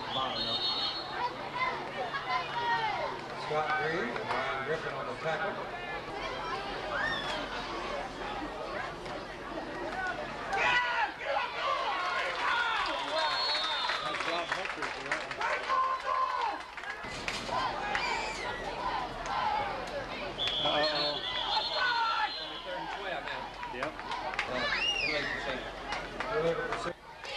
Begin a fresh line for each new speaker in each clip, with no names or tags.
bottom up.
Scott Green and Ryan Griffin on the tackle.
Nice job, Hector, for that one. Uh-oh.
23rd and 12 now.
Yep.
11%.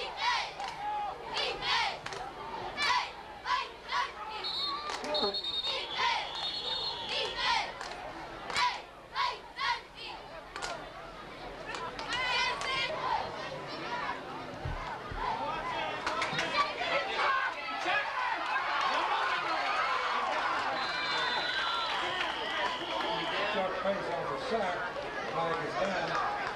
Chuck Pace on the sack. Flag is down.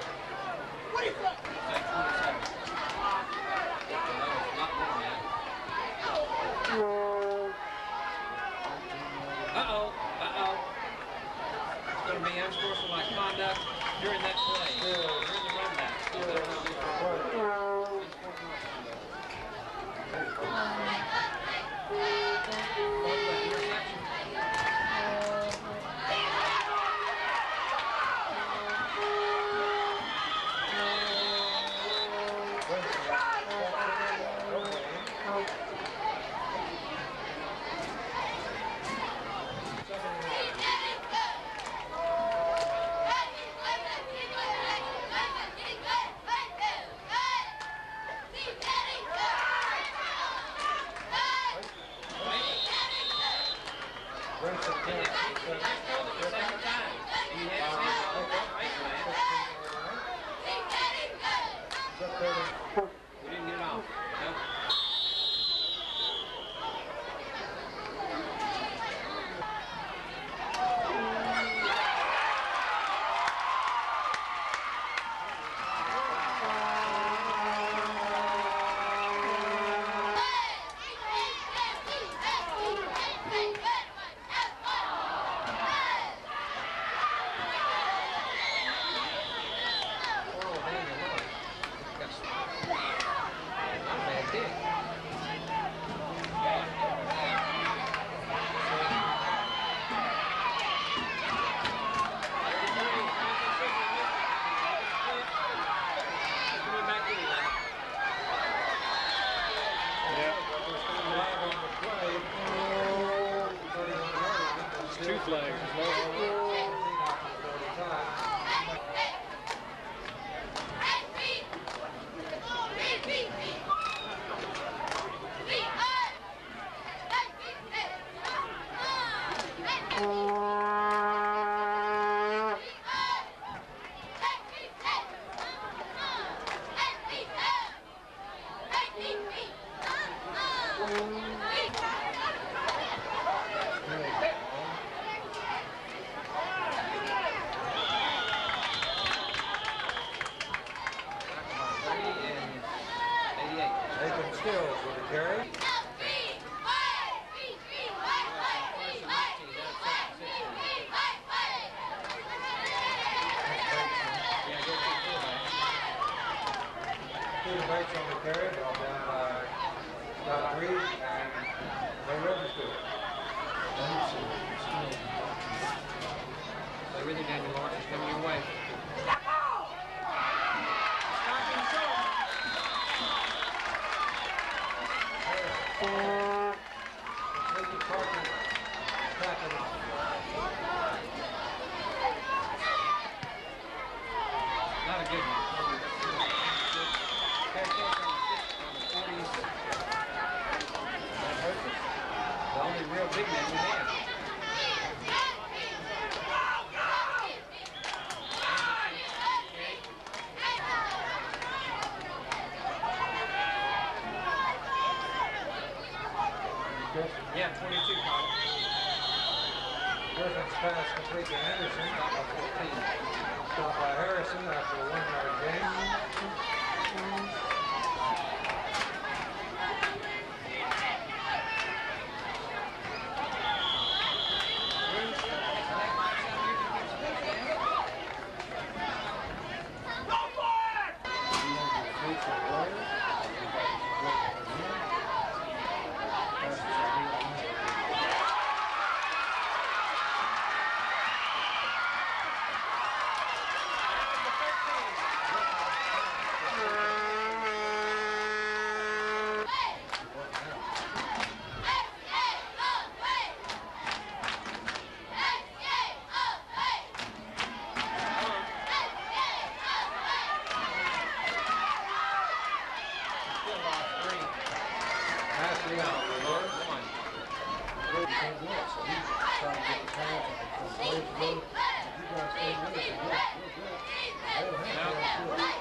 Uh-oh. It's going to be unsportsmanlike conduct during that play. During the run back. Interception. We didn't get it off. Nope.
Two flags.
Nathan Stills with the carry. Stephen Bates on the carry, ball down by Scott Green and Ray Register.
Play with you, Daniel Lawrence. It's coming your way.
Safety Parker tackling.
Not a good one. The only real big man we have. Yeah, 22, Carl.
Griffin's pass complete to Anderson.
Stop by 14.
Stopped by Harrison after a 1-yard gain. Stay out for Lord.
One.
You can't do it, so he's trying to get the pass and the players to go. You guys stay with us, and we're good. They don't have to do it.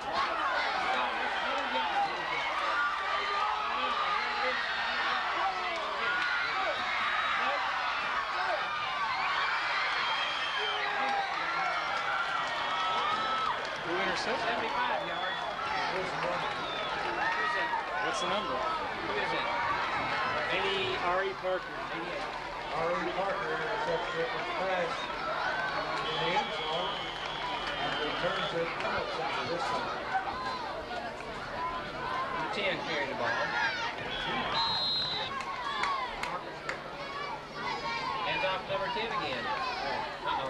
Who intercepted?
75 yards.
Here's the one.
Who's it?
What's the number?
Who is it? 80.
R.E. Parker.
88.
R.E. Parker intercepts it with the pass in the end zone and returns it to this side.
10 carried the ball. Hands off number 10 again. Uh-oh.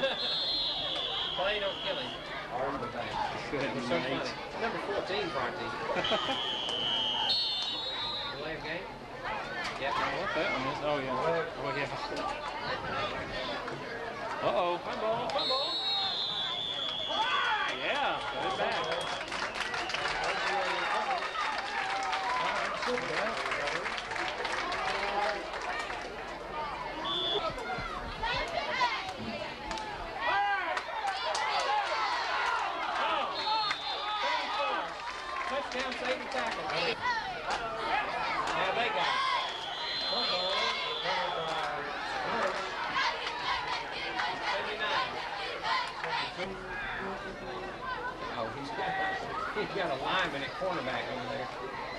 Play don't kill him.
R.E. the back.
Good
It's so
night.
funny. Number 14, Bronte. Delay of game? Yep.
What that one is? Oh, yeah.
Leg.
Oh, yeah. Uh-oh.
Fun ball, fun ball.
Yeah. Put it back.
Touchdown, save the tackle. Now they got it.
Football recovered by
79. Oh, he's got a lineman at cornerback over there.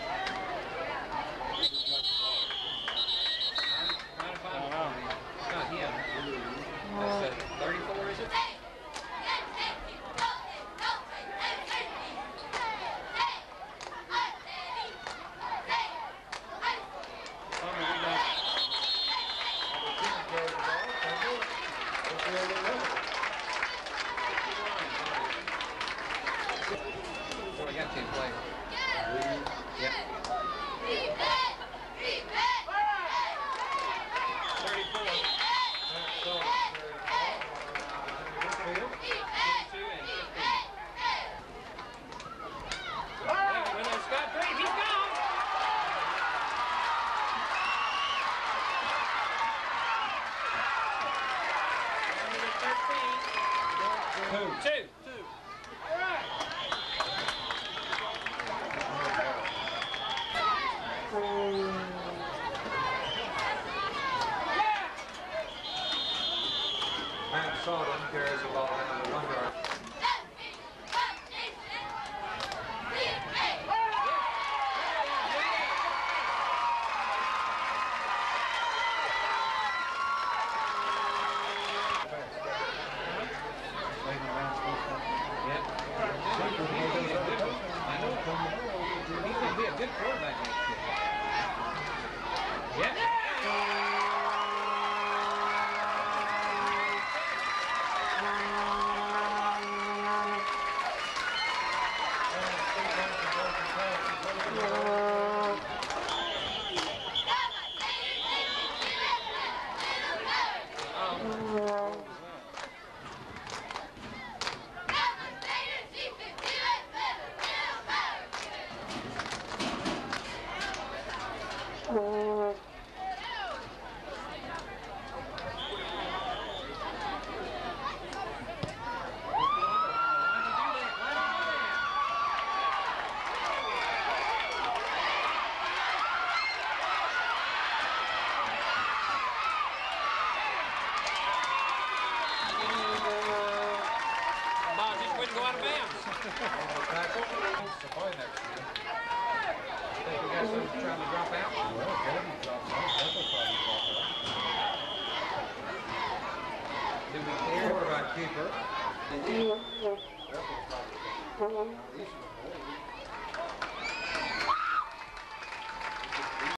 Trying to find him. It's not him. That's 34, is it? So we got 10 players. Yep. 34. 22 and 15. Hey, when there's Scott Drake, he's gone! Number 13. Two. All right.
Matt Sullivan carries the ball down to the 1 yard.
Yep. I know. He's going to be a good quarterback next year. Yep. Ball just wouldn't go out of bounds.
Tackle. To play next year.
Think we got some trying to drop out?
Well, Gabby drops out. That's a probably drop out.
Do we care?
Quarterback keeper. That will probably. At least